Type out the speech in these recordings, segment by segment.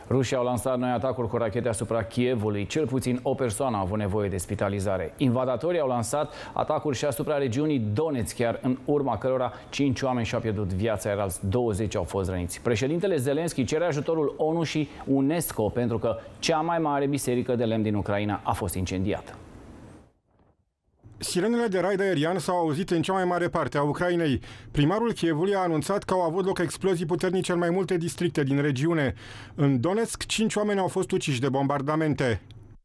Rușii au lansat noi atacuri cu rachete asupra Kievului. Cel puțin o persoană a avut nevoie de spitalizare. Invadatorii au lansat atacuri și asupra regiunii Donetsk, chiar în urma cărora 5 oameni și-au pierdut viața, iar alți 20 au fost răniți. Președintele Zelensky cere ajutorul ONU și UNESCO pentru că cea mai mare biserică de lemn din Ucraina a fost incendiată. Sirenele de raid aerian s-au auzit în cea mai mare parte a Ucrainei. Primarul Kievului a anunțat că au avut loc explozii puternice în mai multe districte din regiune. În Donetsk, 5 oameni au fost uciși de bombardamente.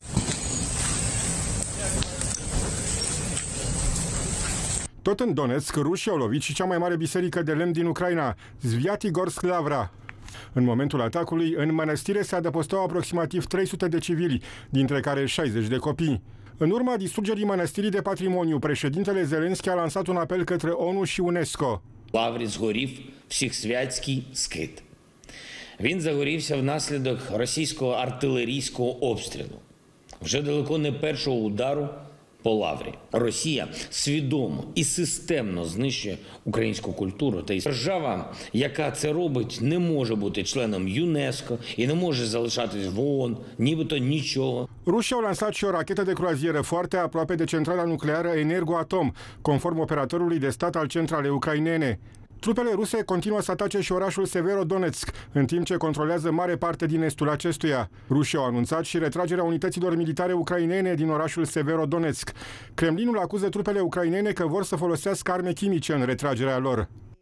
Tot în Donetsk, rușii au lovit și cea mai mare biserică de lemn din Ucraina, Sviatigorsk Lavra. În momentul atacului, în mănăstire se adăpostau aproximativ 300 de civili, dintre care 60 de copii. În urma distrugerii mănăstirii de patrimoniu, președintele Zelensky a lansat un apel către ONU și UNESCO. Лаврі згорів Всехсвятський скит. Він загорівся внаслідок російського артилерійського обстрілу. Вже далеко не першого удару по Лаврі. Росія свідомо і системно знищує українську культуру. Та й держава, яка це робить, не може бути членом ЮНЕСКО і не може залишатись в ООН, нібито нічого. Rușii au lansat și o rachetă de croazieră foarte aproape de centrala nucleară Energoatom, conform operatorului de stat al centralei ucrainene. Trupele ruse continuă să atace și orașul Severodonetsk, în timp ce controlează mare parte din estul acestuia. Rușii au anunțat și retragerea unităților militare ucrainene din orașul Severodonetsk. Kremlinul acuză trupele ucrainene că vor să folosească arme chimice în retragerea lor.